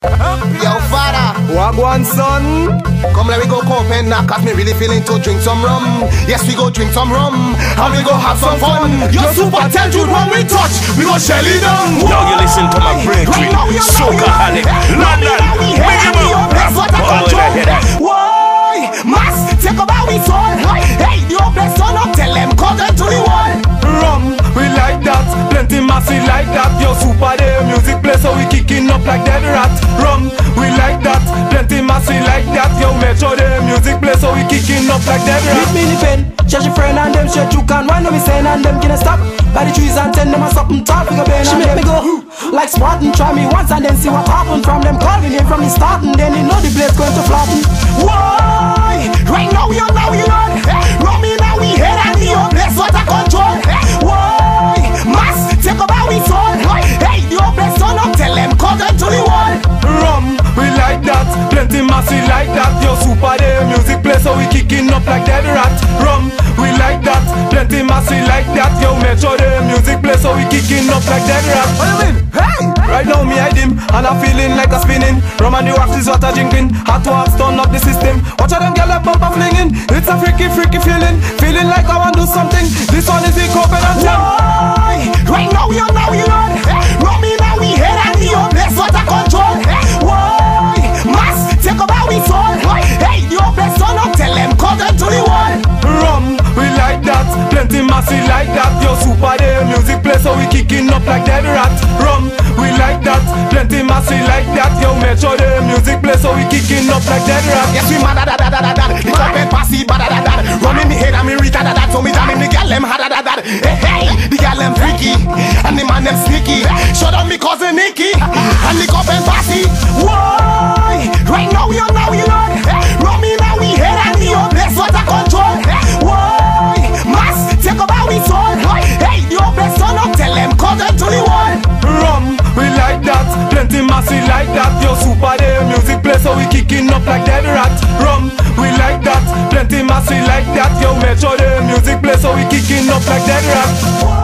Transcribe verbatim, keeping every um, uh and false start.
Yo, father, Wagwan son, come let me go open now, cause me really feeling to drink some rum. Yes, we go drink some rum, and we go have some fun. Your super talented when we touch, we go shell it down. Now you listen to my brain Right cream, now, you know, Soakaholic, London, minimum, all of that head. Why? Mass, take over we soul. Hey, the open son up, tell them, call them to the wall. rum, we like that. Plenty massive like that. Yo, super day music play, so we kicking up like dead rat. Rum, we like that. Plenty massive like that. Yo, make sure the music play, so we kicking up like dead rat. Meet me in the pen, share your friend and them share you can. Why no me saying and them gonna stop by the trees and tell them a something talk. We go bend she make me go like Spartan. Try me once and then see what happen. From them call me name from the starting, then you know the place going to flatten. Why? Right now, you know, you know. Run me now, we head and the old place, what a control. Why? Mass, take over we soul. Hey, the open son up, tell them, call them to the wall. Rum, we like that. Plenty massive like that. Yo, super day music play, so we kicking up like dead rat. Rum, we like that. Plenty massive like that. Yo, make sure the music play, so we kicking up like dead rat. What do you mean? Hey! Right now me hide him, and I'm feeling like a spinning. Rum and the wax is what I drinking. Hot to have stun up the system. Watch out them gyal a bump a flinging. It's a freaky, freaky feeling. Feeling like I want do something. This one is the coconut jam. Why? Right now, you know, you know. Run me now, we head and the old place, what a control. Why? Mass, take over we soul. Hey, the open son up, tell them, call them to the wall. Rum, we like that. Plenty massive like that. Yo, super day music play, so we kicking up like dead rat. Rum, we like that. Plenty massive like that. Yo, make sure the music play, so we kicking up like dead rat. Yes, we mad da da da da da da. The cup and passy ba da da da. Run in the head and me read da da da. So me jam in the gal them ha da da da. Hey hey, the gal them freaky and the man them sneaky. Shut up me cousin Nicky and the cup and passy. Why? Right now you know you know. Run me now we head and the old place what a control. Why? Mass, take over we soul. Hey, the open son up, tell them call them to the wall. Rum, we like that. Plenty massive like that. Yo, super day music play, so we kicking up like dead rat. Rum, we like that. Plenty massive like that. Yo, make sure the music play, so we kicking up like dead rat.